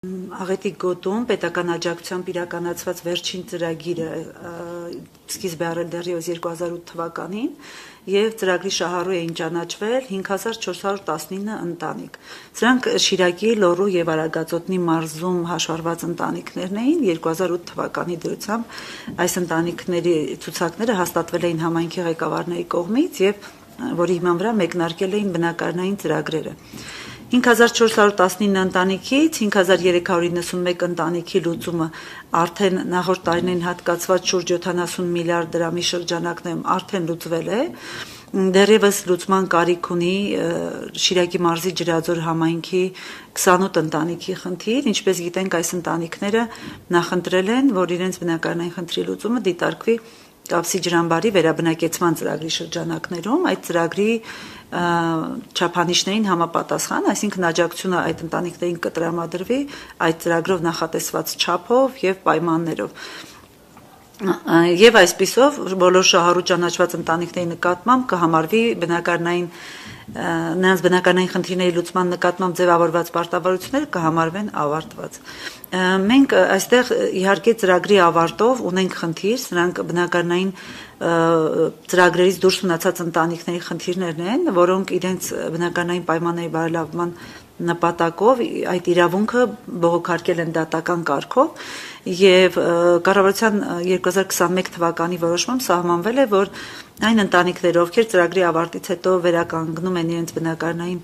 Աղետիկ գոտում պետական աջակցությամբ իրականացված վերջին ծրագիրը սկիզբ է առել դեռևս 2008 թվականին եւ ծրագրի շահառու էին ճանաչվել 5419 ընտանիք։ Սրանք Շիրակի, Լոռու եւ Արագածոտնի մարզում հաշվառված ընտանիքներն էին 2008 թվականի դրությամբ այս ընտանիքների ցուցակները հաստատվել էին համայնքի ղեկավարների կողմից եւ որի հիման վրա մեկնարկել էին բնակարանային ծրագրերը։ 5419 ընտանիքից 5391 ընտանիքի լուծումը արդեն նախորդ տարիներին հատկացված շուրջ 70 միլիարդ դրամի շրջանակներում արդեն լուծվել է։ Դեռևս լուծման կարիք ունի Շիրակի մարզի Ջրաձոր համայնքի 28 ընտանիքի խնդիր, ինչպես գիտենք, այս ընտանիքները նախընտրել են, որ իրենց բնակարանային խնդրի լուծումը դիտարկվի Կապսի ջրամբարի վերաբնակեցման ծրագրի շրջանակներում, այդ ծրագրի չափանիշներին համապատասխան, այսինքն աջակցությունը այդ ընտանիքներին կտրամադրվի այդ ծրագրով նախատեսված չափով եւ պայմաններով։ Եվ այսպիսով բոլոր շահառու ճանաչված ընտանիքների նկատմամբ կհամարվի նրանց բնակարանային խնդիրների լուծման նկատմամբ ձևավորված պարտավորությունները կհամարվեն ավարտված։ Մենք այստեղ իհարկե ծրագրի ավարտով ունենք խնդիր, սրանք բնակարանային ծրագրերից դուրս մնացած ընտանիքների խնդիրներն են, որոնք իրենց բնակարանային պայմանների բարելավման նպատակով այդ իրավունքը բողոքարկել են դատական կարգով եւ կառավարության 2021 թվականի որոշմամբ սահմանվել է, որ այն ընտանիքները, ովքեր ծրագրի ավարտից հետո վերականգնում են իրենց բնակարանային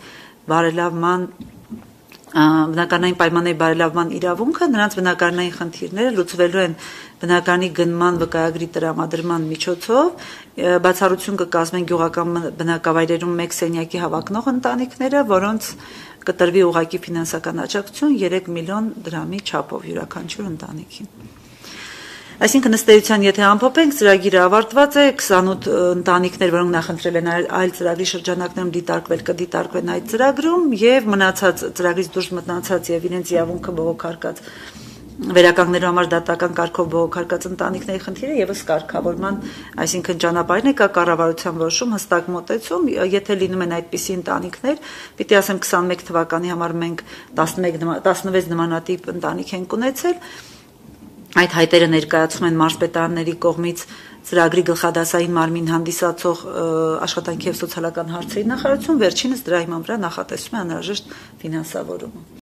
պայմանների բարելավման իրավունքը, նրանց բնակարանային խնդիրները լուծվելու են բնակարանի գնման վկայագրի տրամադրման միջոցով, բացառություն կկազմեն գյուղական բնակավայրերում մեկ սենյակի հավակնող ընտանիքները, որոնց կտրվի ուղղակի ֆինանսական աջակցություն 3 միլիոն դրամի չափով յուրաքանչյուր ընտանիքին։ Այսինքն ըստ էության, եթե ամփոփենք, ծրագիրը ավարտված է, 28 ընտանիքներ, որոնք նախընտրել են այլ ծրագրի շրջանակներում կդիտարկվեն այդ ծրագրում եւ մնացած ծրագրից դուրս մտնացած եւ իրենց իրավունքը բողոքարկած վերականգնելու համար դատական կարգով բողոքարկած ընտանիքների խնդիրը եւս կարգավորման, այսինքն ճանապարհին է կա կառավարության որոշում հստակ մոտեցում, եթե լինում են այդպիսի ընտանիքներ, պիտի ասեմ 21 թվականի համար մենք 16 նմանատիպ ընտանիք ենք ունեցել, այդ հայտերը ներկայացում են մարզպետարանների կողմից ծրագրի գլխադասային մարմին հանդիսացող աշխատանքի եւ սոցիալական հարցերի նախարարություն, վերջինս դրա հիման վրա նախատեսում է անհրաժեշտ ֆինանսավորումը։